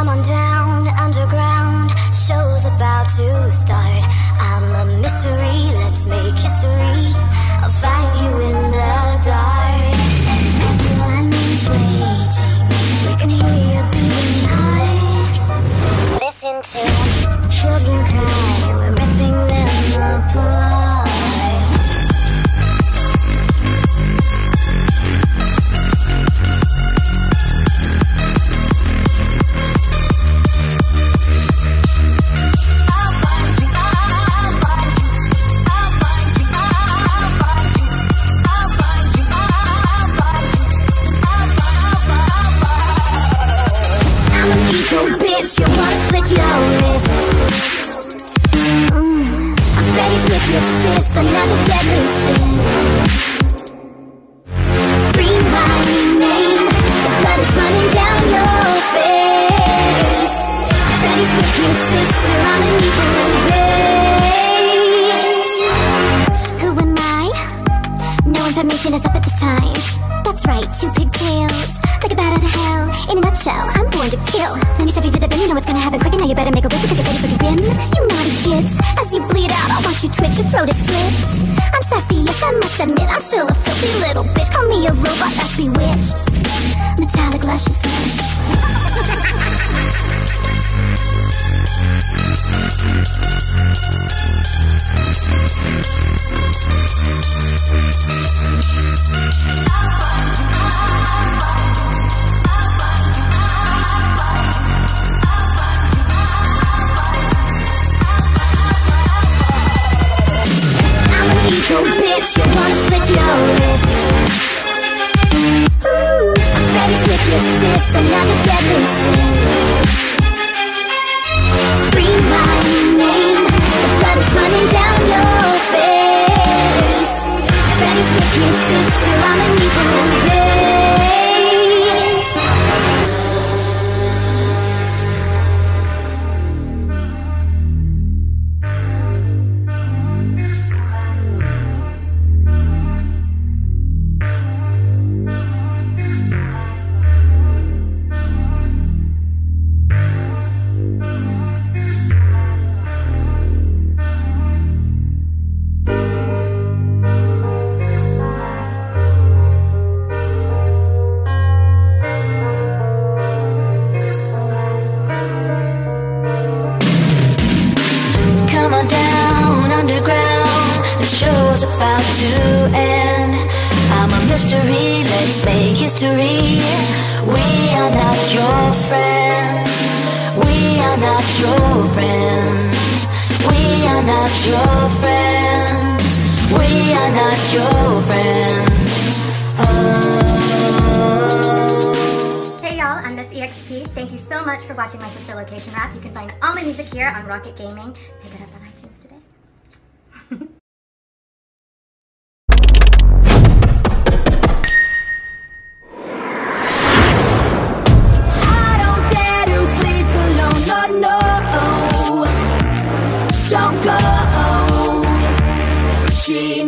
Come on down, underground, show's about to start. I'm a mystery, let's make history. I'll find you in the dark. And everyone is waiting, we can hear your beating heart. Listen to children cry, we're ripping them apart. Bitch, you wanna slit your wrist. I'm Freddy's wicked sis, another deadly sin. Scream my name, the blood is running down your face. Freddy's wicked sister, I'm an evil bitch. Who am I? No information is up at this time. That's right, 2 pigtails, like a bat out of hell. In a nutshell, I'm born to kill. Let me stuff you to the bin, you know what's gonna happen quick. And now you better make a wish because your face is looking grim. You naughty kids, as you bleed out, I'll watch you twitch, your throat is slit. I'm sassy, yes I must admit, I'm still a filthy little bitch. Call me a robot that's bewitched. Metallic lusciousness. Bitch, you wanna slit your wrist. I'm Freddy's wicked sis, another deadly sin. Scream my name, the blood is running down your face. Freddy's wicked sister, I'm an evil bitch. Come on down, underground, the show's about to end. I'm a mystery, let's make history. We are not your friends. We are not your friends. We are not your friends. We are not your friends. Oh. Hey y'all, I'm Miss EXP. Thank you so much for watching my Sister Location Rap. You can find all my music here on Rocket Gaming. Pick it up on iTunes today. I don't dare to sleep alone, Lord, no. Don't go. She